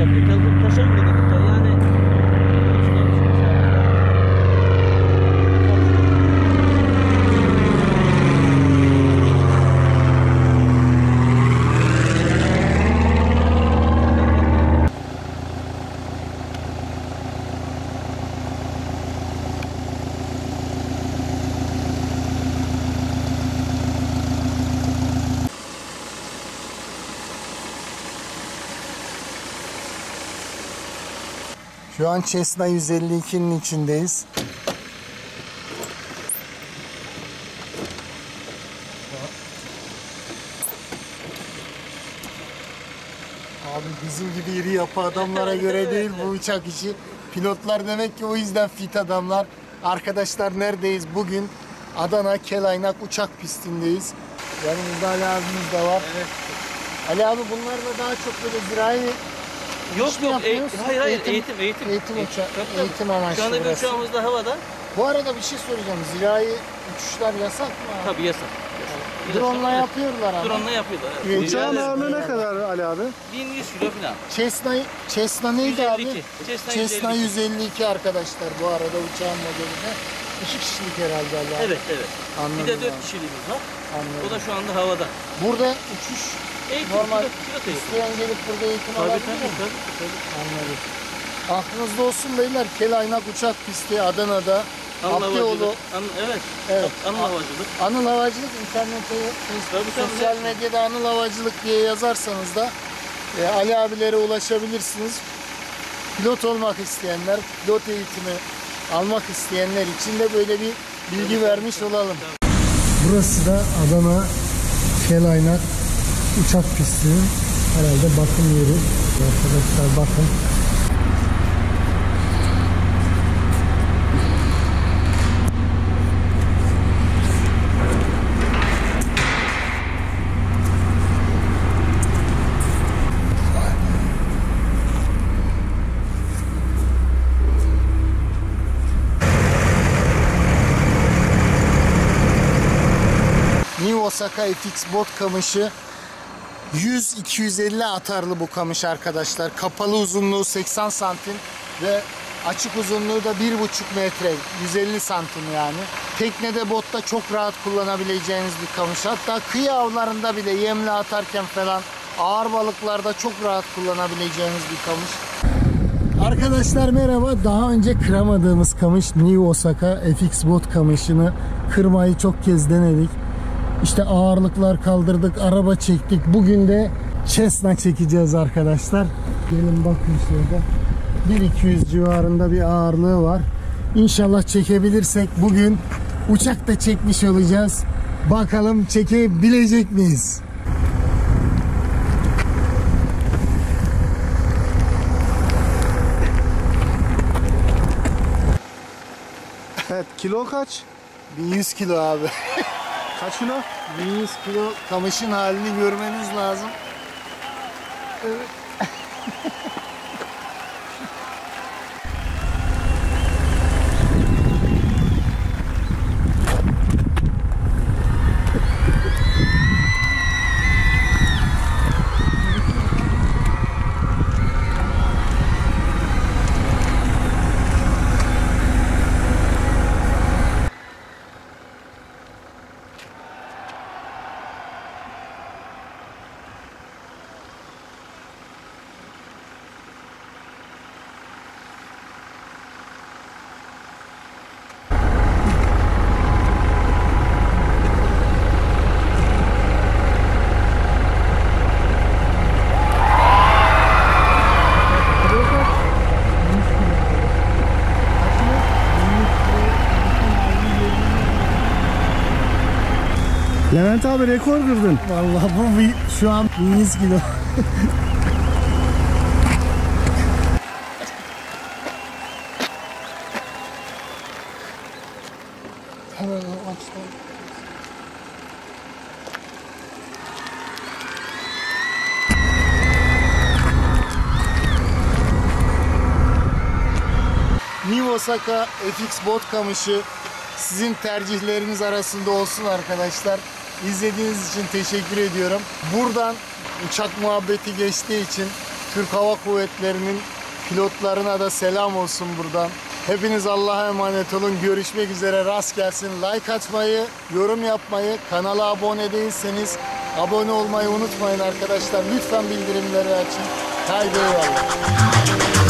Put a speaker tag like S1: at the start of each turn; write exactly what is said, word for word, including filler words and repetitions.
S1: yapıyor. Kalkıp taşa mı gidiyor? Yani
S2: Şu an Cessna yüz elli ikinin içindeyiz. Abi bizim gibi iri yapı adamlara göre değil bu uçak işi. Pilotlar demek ki o yüzden fit adamlar. Arkadaşlar neredeyiz? Bugün Adana Kelaynak uçak pistindeyiz. Yanımızda Ali abimiz de var.
S1: evet.
S2: Ali abi bunlarla daha çok böyle zirai
S1: Yok yok, e hayır hayır, eğitim
S2: eğitim,
S1: eğitim.
S2: eğitim,
S1: eğitim,
S2: uça
S1: tabii, tabii.
S2: eğitim amaçlı
S1: Şu anda bir
S2: burası.
S1: uçağımız da havada.
S2: Bu arada bir şey soracağım. Zirai uçuşlar yasak mı abi?
S1: Tabii yasak.
S2: Drone'la yapıyorlar ama.
S1: Drone'la yapıyorlar. Evet.
S2: Evet.
S3: Uçağın
S1: Yani
S3: ağırlığı ne kadar Ali abi?
S1: bin yüz kilo falan.
S2: Cessna, Cessna neydi
S1: yüz elli
S2: abi?
S1: iki. Cessna,
S2: Cessna
S1: yüz elli iki.
S2: yüz elli iki arkadaşlar bu arada uçağın modelinde. İki kişilik herhalde Ali abi.
S1: Evet evet.
S2: Anladım
S1: Bir de dört
S2: abi.
S1: kişiliğimiz var.
S2: Anladım.
S1: O da şu anda havada.
S2: Burada uçuş
S1: Eğitim,
S2: normal
S1: pilot, pilot eğitim.
S2: isteyen gelip burada eğitim
S1: Tabii
S2: alabilir
S1: tabii,
S2: mi?
S1: tabii tabii.
S2: Anladım. Aklınızda olsun beyler, Kelaynak uçak pisti Adana'da.
S1: Anıl
S2: Abdioğlu.
S1: havacılık. An, evet.
S2: Evet.
S1: Anıl havacılık.
S2: Anıl Havacılık internette, Facebook,
S1: Tabii, tabii.
S2: sosyal medyada Anıl Havacılık diye yazarsanız da e, Ali abilere ulaşabilirsiniz. Pilot olmak isteyenler, pilot eğitimi almak isteyenler için de böyle bir bilgi vermiş olalım. Burası da Adana Kelaynak uçak pisti. Herhalde bakım yeri. Arkadaşlar bakın. New Osaka F X bot kamışı yüz iki yüz elli atarlı bu kamış arkadaşlar. Kapalı uzunluğu seksen santim ve açık uzunluğu da bir buçuk metre, yüz elli santim yani. Teknede, botta çok rahat kullanabileceğiniz bir kamış. Hatta kıyı avlarında bile yemle atarken falan ağır balıklarda çok rahat kullanabileceğiniz bir kamış. Arkadaşlar merhaba. Daha önce kıramadığımız kamış New Osaka F X bot kamışını kırmayı çok kez denedik. İşte ağırlıklar kaldırdık, araba çektik. Bugün de Cessna çekeceğiz arkadaşlar. Gelin bakın şurada. bir iki yüz civarında bir ağırlığı var. İnşallah çekebilirsek bugün uçak da çekmiş olacağız. Bakalım çekebilecek miyiz?
S3: Evet, kilo kaç?
S2: bin yüz kilo abi.
S3: Kaç kilo?
S2: bin yüz kilo kamışın halini görmeniz lazım. Evet.
S3: Levent abi rekor kırdın.
S2: Vallahi bu bir, şu an bin yüz kilo. Hemen açtım. New Osaka F X bot kamışı sizin tercihleriniz arasında olsun arkadaşlar. İzlediğiniz için teşekkür ediyorum. Buradan uçak muhabbeti geçtiği için Türk Hava Kuvvetleri'nin pilotlarına da selam olsun buradan. Hepiniz Allah'a emanet olun. Görüşmek üzere. Rast gelsin. Like atmayı, yorum yapmayı, kanala abone değilseniz abone olmayı unutmayın arkadaşlar. Lütfen bildirimleri açın. Haydi eyvallah.